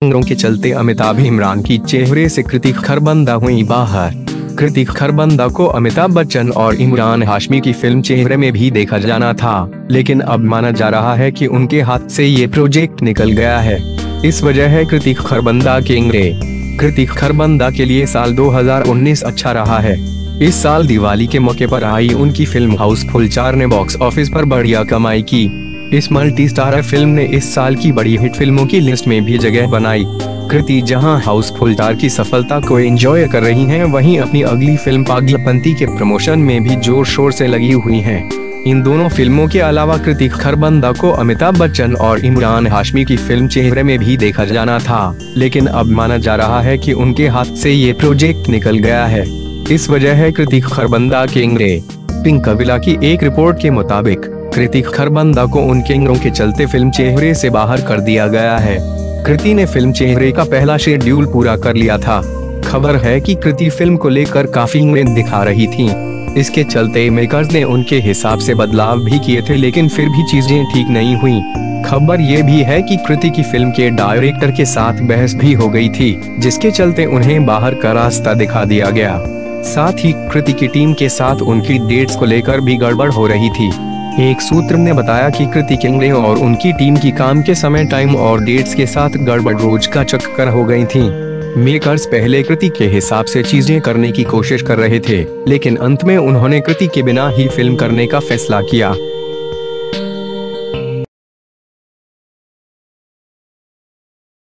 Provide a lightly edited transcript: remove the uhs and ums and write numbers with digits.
इंगरों के चलते अमिताभ इमरान की चेहरे से कृति खरबंदा हुई बाहर। कृति खरबंदा को अमिताभ बच्चन और इमरान हाशमी की फिल्म चेहरे में भी देखा जाना था, लेकिन अब माना जा रहा है कि उनके हाथ से ये प्रोजेक्ट निकल गया है। इस वजह है कृति खरबंदा के इंगरे। कृति खरबंदा के लिए साल 2019 अच्छा रहा है। इस साल दिवाली के मौके पर आई उनकी फिल्म हाउसफुल 4 ने बॉक्स ऑफिस पर बढ़िया कमाई की। इस मल्टी स्टारर फिल्म ने इस साल की बड़ी हिट फिल्मों की लिस्ट में भी जगह बनाई। कृति जहां हाउसफुल 4 की सफलता को एंजॉय कर रही हैं, वहीं अपनी अगली फिल्म पागलपंती के प्रमोशन में भी जोर शोर से लगी हुई हैं। इन दोनों फिल्मों के अलावा कृति खरबंदा को अमिताभ बच्चन और इमरान हाशमी की फिल्म चेहरे में भी देखा जाना था, लेकिन अब माना जा रहा है कि उनके हाथ से ये प्रोजेक्ट निकल गया है। इस वजह है कृति खरबंदा के इंगरे। पिंक कविला की एक रिपोर्ट के मुताबिक कृति खरबंदा को उनके इंगरों के चलते फिल्म चेहरे से बाहर कर दिया गया है। कृति ने फिल्म चेहरे का पहला शेड्यूल पूरा कर लिया था। खबर है कि कृति फिल्म को लेकर काफी इंगरें दिखा रही थीं। इसके चलते मेकर्स ने उनके हिसाब से बदलाव भी किए थे, लेकिन फिर भी चीजें ठीक नहीं हुई। खबर ये भी है कि कृति की फिल्म के डायरेक्टर के साथ बहस भी हो गई थी, जिसके चलते उन्हें बाहर का रास्ता दिखा दिया गया। साथ ही कृति की टीम के साथ उनकी डेट्स को लेकर भी गड़बड़ हो रही थी। एक सूत्र ने बताया कि कृति किंगरे और उनकी टीम की काम के समय टाइम और डेट्स के साथ गड़बड़ रोज का चक्कर हो गई थी। मेकर्स पहले कृति के हिसाब से चीजें करने की कोशिश कर रहे थे, लेकिन अंत में उन्होंने कृति के बिना ही फिल्म करने का फैसला किया।